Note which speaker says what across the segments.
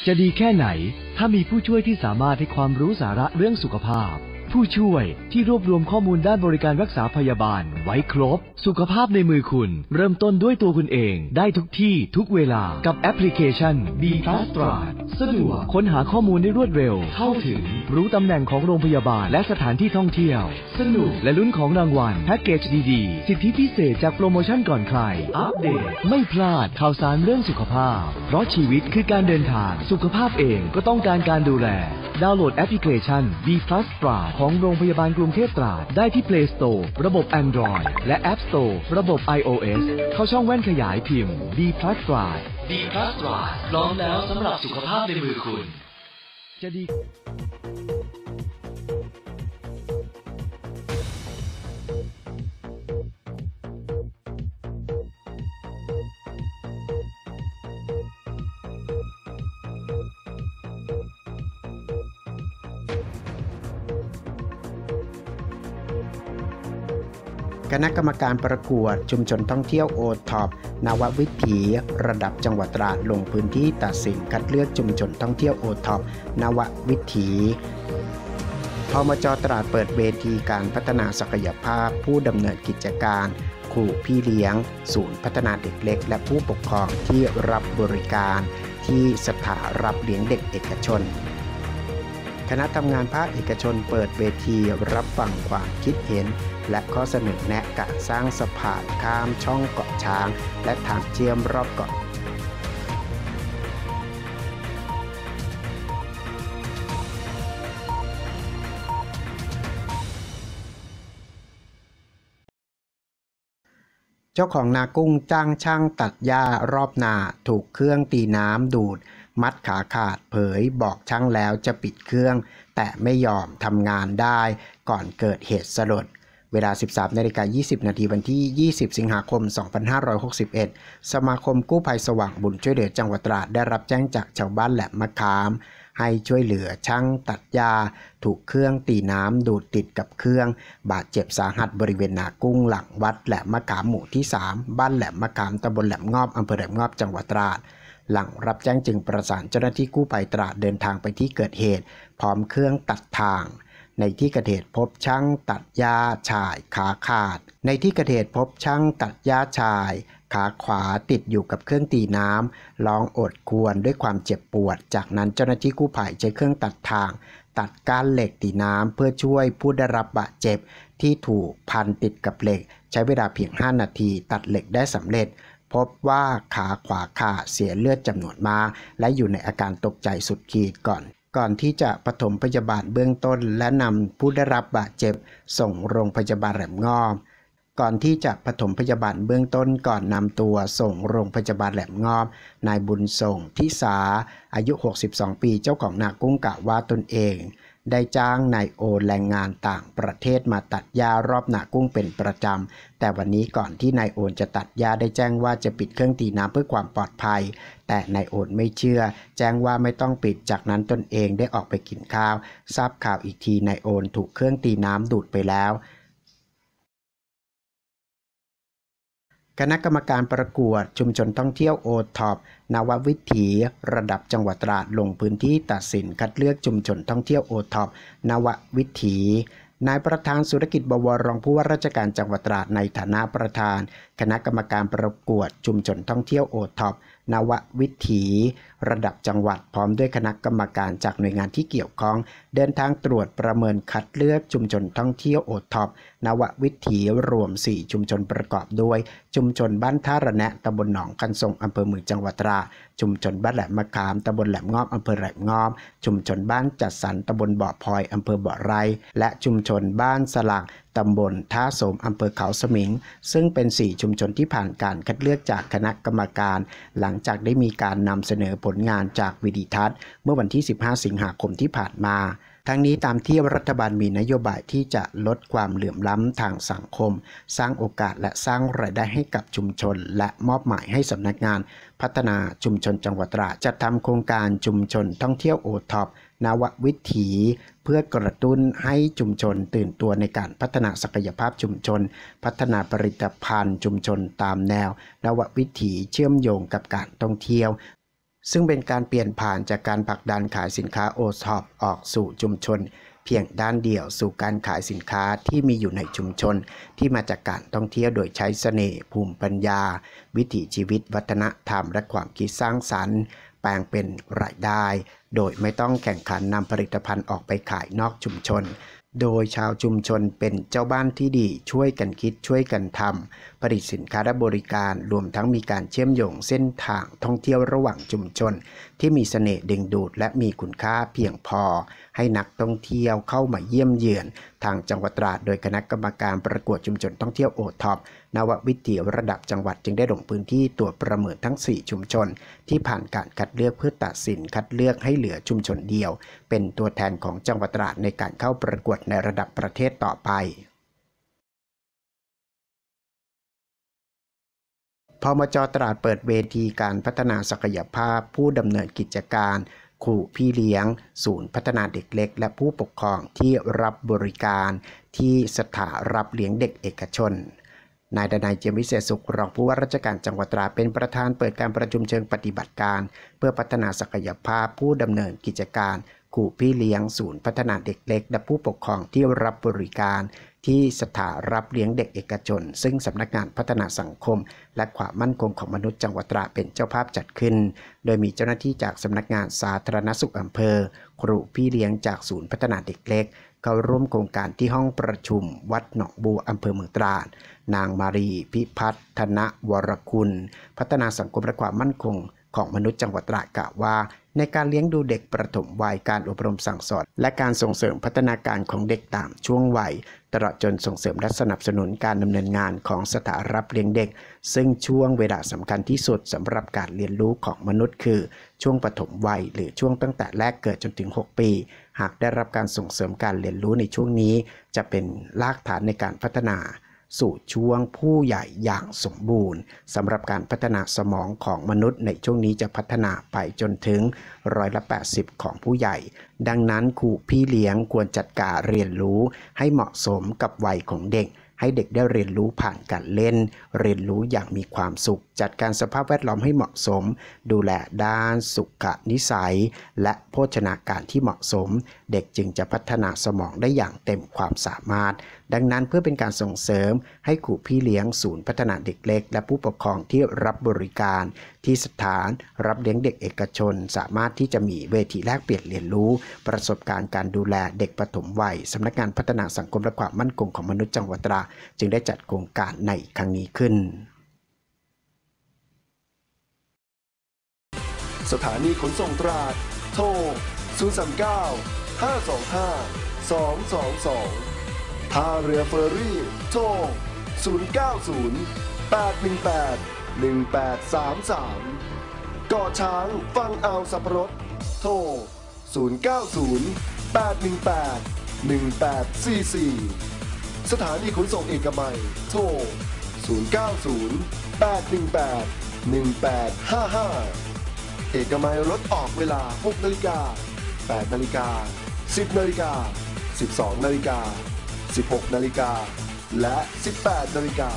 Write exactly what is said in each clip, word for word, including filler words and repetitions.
Speaker 1: จะดีแค่ไหนถ้ามีผู้ช่วยที่สามารถให้ความรู้สาระเรื่องสุขภาพผู้ช่วยที่รวบรวมข้อมูลด้านบริการรักษาพยาบาลไว้ครบสุขภาพในมือคุณเริ่มต้นด้วยตัวคุณเองได้ทุกที่ทุกเวลากับแอปพลิเคชัน บี พลัส Stride สะดวกค้นหาข้อมูลได้รวดเร็วเข้าถึงรู้ตำแหน่งของโรงพยาบาลและสถานที่ท่องเที่ยวสนุกและลุ้นของรางวัลแพ็กเกจดีๆสิทธิพิเศษจากโปรโมชั่นก่อนใครอัปเดตไม่พลาดข่าวสารเรื่องสุขภาพเพราะชีวิตคือการเดินทางสุขภาพเองก็ต้องการการดูแลดาวน์โหลดแอปพลิเคชัน บี พลัส Stride ของโรงพยาบาลกรุงเทพตราดได้ที่ Play Store ระบบ Android และ App Store ระบบ iOS เข้าช่องแว่นขยายพิมพ์ บี พลัส Stride บี พลัส Stride พร้อมแล้วสำหรับสุขภาพในมือคุณจะดี
Speaker 2: คณะกรรมการประกวดชุมชนท่องเที่ยวโอท็อปนววิถีระดับจังหวัดตราดลงพื้นที่ตัดสินคัดเลือกชุมชนท่องเที่ยวโอท็อปนววิถีพมจ.ตราดเปิดเวทีการพัฒนาศักยภาพผู้ดำเนินกิจการครูพี่เลี้ยงศูนย์พัฒนาเด็กเล็กและผู้ปกครองที่รับบริการที่สถานรับเลี้ยงเด็กเอกชนคณะทำงานภาคเอกชนเปิดเวทีรับฟังความคิดเห็นและข้อเสนอแนะการสร้างสะพานข้ามช่องเกาะช้างและทางเชื่อมรอบเกาะเจ้าของนากุ้งจ้างช่างตัดหญ้ารอบนาถูกเครื่องตีน้ำดูดมัดขาขาดเผยบอกช่างแล้วจะปิดเครื่องแต่ไม่ยอมทำงานได้ก่อนเกิดเหตุสลดเวลา สิบสามนาฬิกายี่สิบนาทีวันที่ ยี่สิบ สิงหาคม สองพันห้าร้อยหกสิบเอ็ด สมาคมกู้ภัยสว่างบุญช่วยเหลือจังหวัดตราดได้รับแจ้งจากชาวบ้านแหลมมะขามให้ช่วยเหลือช่างตัดหญ้าถูกเครื่องตีน้ำดูดติดกับเครื่องบาดเจ็บสาหัสบริเวณนากุ้งหลังวัดแหลมมะขามหมู่ที่สามบ้านแหลมมะขามตำบลแหลมงอบอำเภอแหลมงอบจังหวัดตราดหลังรับแจ้งจึงประสานเจ้าหน้าที่กู้ภัยตราดเดินทางไปที่เกิดเหตุพร้อมเครื่องตัดทางในที่เกิดเหตุพบช่างตัดหญ้าชายขาขาดในที่เกิดเหตุพบช่างตัดหญ้าชายขาขวาติดอยู่กับเครื่องตีน้ำร้องโอดครวญด้วยความเจ็บปวดจากนั้นเจ้าหน้าที่กู้ภัยใช้เครื่องตัดทางตัดก้านเหล็กตีน้ำเพื่อช่วยผู้ได้รับบาดเจ็บที่ถูกพันติดกับเหล็กใช้เวลาเพียงห้านาทีตัดเหล็กได้สำเร็จพบว่าขาขวาขาดเสียเลือดจำนวนมากและอยู่ในอาการตกใจสุดขีดก่อนก่อนที่จะปฐมพยาบาลเบื้องต้นและนำผู้ได้รับบาดเจ็บส่งโรงพยาบาลแหลมงอบก่อนที่จะปฐมพยาบาลเบื้องต้นก่อนนำตัวส่งโรงพยาบาลแหลมงอบนายบุญส่งทิสาอายุหกสิบสองปีเจ้าของนากุ้งกล่าวว่าตนเองได้จ้างนายโอแรงงานต่างประเทศมาตัดหญ้ารอบนากุ้งเป็นประจำแต่วันนี้ก่อนที่นายโอนจะตัดหญ้าได้แจ้งว่าจะปิดเครื่องตีน้ำเพื่อความปลอดภัยแต่นายโอนไม่เชื่อแจ้งว่าไม่ต้องปิดจากนั้นตนเองได้ออกไปกินข้าวทราบข่าวอีกทีนายโอนถูกเครื่องตีน้ำดูดไปแล้วคณะกรรมการประกวดชุมชนท่องเที่ยวโอท็อปนววิถีระดับจังหวัดตราดลงพื้นที่ตัดสินคัดเลือกชุมชนท่องเที่ยวโอท็อปนววิถีนายประธานสุรกิจบวรรองผู้ว่าราชการจังหวัดตราดในฐานะประธานคณะกรรมการประกวดชุมชนท่องเที่ยวโอท็อปนววิถีระดับจังหวัดพร้อมด้วยคณะกรรมการจากหน่วยงานที่เกี่ยวข้องเดินทางตรวจประเมินคัดเลือกชุมชนท่องเที่ยวโอท็อปนววิถีรวมสี่ชุมชนประกอบด้วยชุมชนบ้านท่าระแนะตำบลหนองคันทรงอำเภอเมืองจังหวัดตราดชุมชนบ้านแหลมมะขามตำบลแหลมงอบอำเภอแหลมงอบชุมชนบ้านจัดสรรตำบลบ่อพลอยอำเภอบ่อไร่และชุมชนบ้านสลักตำบลท่าโสมอำเภอเขาสมิงซึ่งเป็นสี่ชุมชนที่ผ่านการคัดเลือกจากคณะกรรมการหลังจากได้มีการนำเสนอผลงานจากวิดีทัศน์เมื่อวันที่สิบห้าสิงหาคมที่ผ่านมาทั้งนี้ตามที่รัฐบาลมีนโยบายที่จะลดความเหลื่อมล้ำทางสังคมสร้างโอกาสและสร้างรายได้ให้กับชุมชนและมอบหมายให้สำนักงานพัฒนาชุมชนจังหวัดตราดจัดทำโครงการชุมชนท่องเที่ยวโอท็อปนววิถีเพื่อกระตุ้นให้ชุมชนตื่นตัวในการพัฒนาศักยภาพชุมชนพัฒนาผลิตภัณฑ์ชุมชนตามแนวนววิถีเชื่อมโยงกับการท่องเที่ยวซึ่งเป็นการเปลี่ยนผ่านจากการผลักดันขายสินค้าโอท็อปออกสู่ชุมชนเพียงด้านเดียวสู่การขายสินค้าที่มีอยู่ในชุมชนที่มาจากการท่องเที่ยวโดยใช้เสน่ห์ภูมิปัญญาวิถีชีวิตวัฒนธรรมและความคิดสร้างสรรค์แปลงเป็นรายได้โดยไม่ต้องแข่งขันนำผลิตภัณฑ์ออกไปขายนอกชุมชนโดยชาวชุมชนเป็นเจ้าบ้านที่ดีช่วยกันคิดช่วยกันทำผลิตสินค้าและบริการรวมทั้งมีการเชื่อมโยงเส้นทางท่องเที่ยวระหว่างชุมชนที่มีเสน่ห์ดึงดูดและมีคุณค่าเพียงพอให้นักท่องเที่ยวเข้ามาเยี่ยมเยือนทางจังหวัดตราดโดยคณะกรรมการประกวดชุมชนท่องเที่ยวโอท็อปนววิถีระดับจังหวัดจึงได้ลงพื้นที่ตรวจประเมินทั้งสี่ชุมชนที่ผ่านการคัดเลือกเพื่อตัดสินคัดเลือกให้เหลือชุมชนเดียวเป็นตัวแทนของจังหวัดตราดในการเข้าประกวดในระดับประเทศต่อไปพมจ.ตราดเปิดเวทีการพัฒนาศักยภาพผู้ดำเนินกิจการครูพี่เลี้ยงศูนย์พัฒนาเด็กเล็กและผู้ปกครองที่รับบริการที่สถานรับเลี้ยงเด็กเอกชนนายดนัย เจียมวิเศษสุขรองผู้ว่าราชการจังหวัดตราดเป็นประธานเปิดการประชุมเชิงปฏิบัติการเพื่อพัฒนาศักยภาพผู้ดำเนินกิจการครูพี่เลี้ยงศูนย์พัฒนาเด็กเล็กและผู้ปกครองที่รับบริการที่สถานรับเลี้ยงเด็กเอกชนซึ่งสำนักงานพัฒนาสังคมและความมั่นคงของมนุษย์จังหวัดตราดเป็นเจ้าภาพจัดขึ้นโดยมีเจ้าหน้าที่จากสำนักงานสาธารณสุขอำเภอครูพี่เลี้ยงจากศูนย์พัฒนาเด็กเล็กเข้าร่วมโครงการที่ห้องประชุมวัดหนองบัวอำเภอเมืองตราดนางมารีพิพัฒนวรคุณพัฒนาสังคมและความมั่นคงของมนุษย์จังหวัดตราดกล่าวว่าในการเลี้ยงดูเด็กประถมวัยการอบรมสั่งสอนและการส่งเสริมพัฒนาการของเด็กตามช่วงวัยตลอดจนส่งเสริมและสนับสนุนการดำเนินงานของสถานรับเลี้ยงเด็กซึ่งช่วงเวลาสำคัญที่สุดสำหรับการเรียนรู้ของมนุษย์คือช่วงปฐมวัยหรือช่วงตั้งแต่แรกเกิดจนถึงหกปีหากได้รับการส่งเสริมการเรียนรู้ในช่วงนี้จะเป็นรากฐานในการพัฒนาสู่ช่วงผู้ใหญ่อย่างสมบูรณ์สำหรับการพัฒนาสมองของมนุษย์ในช่วงนี้จะพัฒนาไปจนถึงร้อยละแปดสิบของผู้ใหญ่ดังนั้นครูพี่เลี้ยงควรจัดการเรียนรู้ให้เหมาะสมกับวัยของเด็กให้เด็กได้เรียนรู้ผ่านการเล่นเรียนรู้อย่างมีความสุขจัดการสภาพแวดล้อมให้เหมาะสมดูแลด้านสุขนิสัยและโภชนาการที่เหมาะสมเด็กจึงจะพัฒนาสมองได้อย่างเต็มความสามารถดังนั้นเพื่อเป็นการส่งเสริมให้ครูพี่เลี้ยงศูนย์พัฒนาเด็กเล็กและผู้ปกครองที่รับบริการที่สถานรับเลี้ยงเด็กเอกชนสามารถที่จะมีเวทีแลกเปลี่ยนเรียนรู้ประสบการณ์การดูแลเด็กปฐมวัยสำนักงานพัฒนาสังคมและความมั่นคงของมนุษย์จังหวัดตราดจึงได้จัดโครงการในครั้งนี้ขึ้น
Speaker 3: สถานีขนส่งตราดโทรศูนย์ สาม เก้า ห้า สอง ห้า สอง สอง สองท่าเรือเฟอร์รี่โทรศูนย์ เก้า ศูนย์ แปด หนึ่ง แปด หนึ่ง แปด สาม สามเกาะช้างฝั่งอ่าวสัปรดโทรศูนย์ เก้า ศูนย์ แปด หนึ่ง แปด หนึ่ง แปด สี่ สี่สถานีขนส่งเอกมัยโทรศูนย์ เก้า ศูนย์ แปด หนึ่ง แปด หนึ่ง แปด ห้า ห้าเอกมัยรถออกเวลา หก นาฬิกา แปด นาฬิกา สิบ นาฬิกา สิบสอง นาฬิกา สิบหก นาฬิกาและ สิบแปด นาฬิกา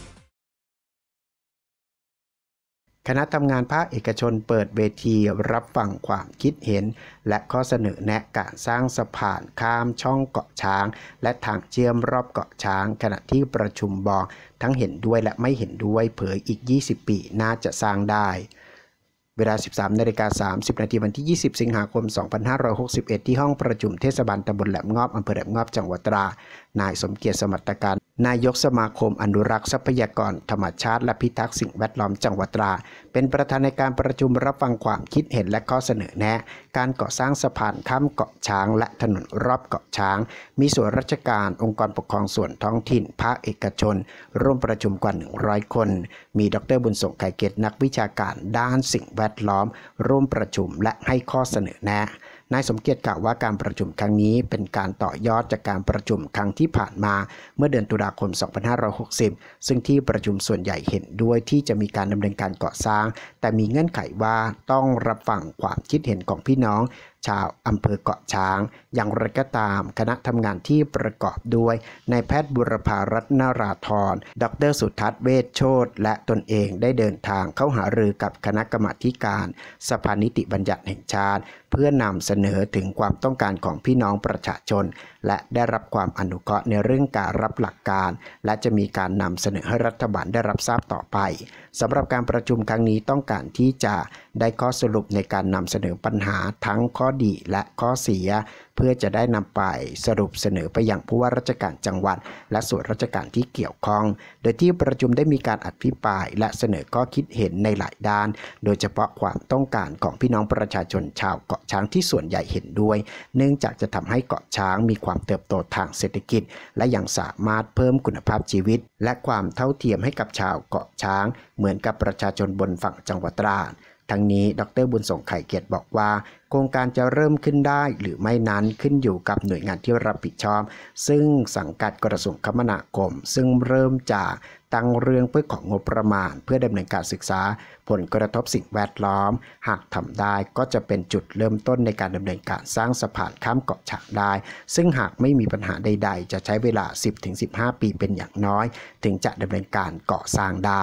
Speaker 2: คณะทำงานภาคเอกชนเปิดเวทีรับฟังความคิดเห็นและข้อเสนอแนะการสร้างสะพานข้ามช่องเกาะช้างและทางเชื่อมรอบเกาะช้างขณะที่ประชุมบอกทั้งเห็นด้วยและไม่เห็นด้วยเผยอีกยี่สิบปีน่าจะสร้างได้เวลา สิบสาม นาฬิกา สามสิบ นาทีวันที่ ยี่สิบ สิงหาคม สองพันห้าร้อยหกสิบเอ็ด ที่ห้องประชุมเทศบาลตำบลแหลมงอบอำเภอแหลมงอบจังหวัดตราดนายสมเกียรติสมัตการนายกสมาคมอนุรักษ์ทรัพยากรธรรมชาติและพิทักษ์สิ่งแวดล้อมจังหวัดตราดเป็นประธานในการประชุมรับฟังความคิดเห็นและข้อเสนอแนะการก่อสร้างสะพานข้ามเกาะช้างและถนนรอบเกาะช้างมีส่วนราชการองค์กรปกครองส่วนท้องถิ่นภาคเอกชนร่วมประชุมกว่าหนึ่งร้อยคนมีดร.บุญส่งไก่เกตนักวิชาการด้านสิ่งแวดล้อมร่วมประชุมและให้ข้อเสนอแนะนายสมเกียรติกล่าวว่าการประชุมครั้งนี้เป็นการต่อยอดจากการประชุมครั้งที่ผ่านมาเมื่อเดือนตุลาคม สองพันห้าร้อยหกสิบ ซึ่งที่ประชุมส่วนใหญ่เห็นด้วยที่จะมีการดำเนินการก่อสร้างแต่มีเงื่อนไขว่าต้องรับฟังความคิดเห็นของพี่น้องชาวอำเภอเกาะช้างอย่างไรก็ตามคณะทำงานที่ประกอบด้วยนายแพทย์บุรพารัตนราธรดรสุทัศน์เวชโชติและตนเองได้เดินทางเข้าหารือกับคณะกรรมาการสภานิติบัญญัติแห่งชาติเพื่อนำเสนอถึงความต้องการของพี่น้องประชาชนและได้รับความอนุเคราะห์ในเรื่องการรับหลักการและจะมีการนำเสนอให้รัฐบาลได้รับทราบต่อไปสำหรับการประชุมครั้งนี้ต้องการที่จะได้ข้อสรุปในการนำเสนอปัญหาทั้งข้อดีและข้อเสียเพื่อจะได้นำไปสรุปเสนอไปยังผู้ว่าราชการจังหวัดและส่วนราชการที่เกี่ยวข้องโดยที่ประชุมได้มีการอภิปรายและเสนอข้อคิดเห็นในหลายด้านโดยเฉพาะความต้องการของพี่น้องประชาชนชาวเกาะช้างที่ส่วนใหญ่เห็นด้วยเนื่องจากจะทำให้เกาะช้างมีความเติบโตทางเศรษฐกิจและยังสามารถเพิ่มคุณภาพชีวิตและความเท่าเทียมให้กับชาวเกาะช้างเหมือนกับประชาชนบนฝั่งจังหวัดตราดทั้งนี้ดร.บุญส่งไข่เกียรติบอกว่าโครงการจะเริ่มขึ้นได้หรือไม่นั้นขึ้นอยู่กับหน่วยงานที่รับผิดชอบซึ่งสังกัดกระทรวงคมนาคมซึ่งเริ่มจากตั้งเรื่องเพื่อของงบประมาณเพื่อดำเนินการศึกษาผลกระทบสิ่งแวดล้อมหากทำได้ก็จะเป็นจุดเริ่มต้นในการดำเนินการสร้างสะพานข้ามเกาะช้างได้ซึ่งหากไม่มีปัญหาใดๆจะใช้เวลา สิบถึงสิบห้า ปีเป็นอย่างน้อยถึงจะดำเนินการก่อสร้างได้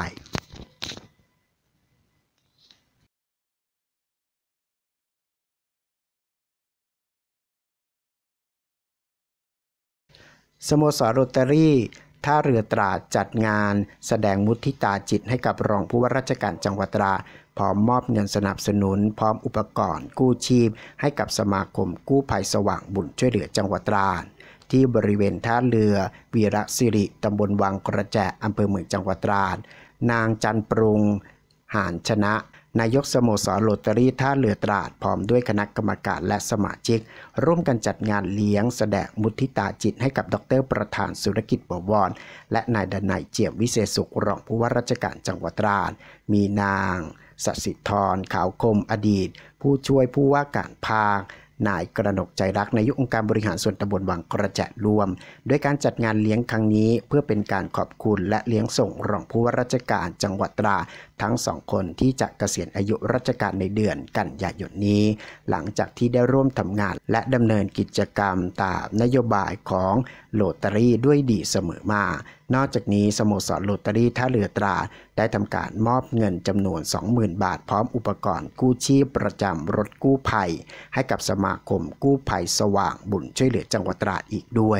Speaker 2: สโมสรโรตารี่ท่าเรือตราดจัดงานแสดงมุทิตาจิตให้กับรองผู้ว่าราชการจังหวัดตราดพร้อมมอบเงินสนับสนุนพร้อมอุปกรณ์กู้ชีพให้กับสมาคมกู้ภัยสว่างบุญช่วยเหลือจังหวัดตราดที่บริเวณท่าเรือวีระสิริตำบลวังกระแจอำเภอเมืองจังหวัดตราดนางจันปรุงหานชนะนายกสโมสรโรตารี่ท่าเรือตราดพร้อมด้วยคณะกรรมการและสมาชิกร่วมกันจัดงานเลี้ยงแสดงมุทิตาจิตให้กับดร.ประธานสุรกิจบวรและนายดนัยเจียมวิเศษสุขรองผู้ว่าราชการจังหวัดตราดมีนางสศิธรขาวคมอดีตผู้ช่วยผู้ว่าการภาคนายกระหนกใจรักนายกองค์การบริหารส่วนตำบลวังกระแจรวมด้วยการจัดงานเลี้ยงครั้งนี้เพื่อเป็นการขอบคุณและเลี้ยงส่งรองผู้ว่าราชการจังหวัดตราดทั้งสองคนที่จะเกษียณอายุราชการในเดือนกันยายนนี้หลังจากที่ได้ร่วมทำงานและดำเนินกิจกรรมตามนโยบายของโรตารี่ด้วยดีเสมอมานอกจากนี้สโมสรโรตารี่ท่าเรือตราดได้ทำการมอบเงินจำนวน สองหมื่น บาทพร้อมอุปกรณ์กู้ชีพประจำรถกู้ภัยให้กับสมาคมกู้ภัยสว่างบุญช่วยเหลือจังหวัดตราดอีกด้วย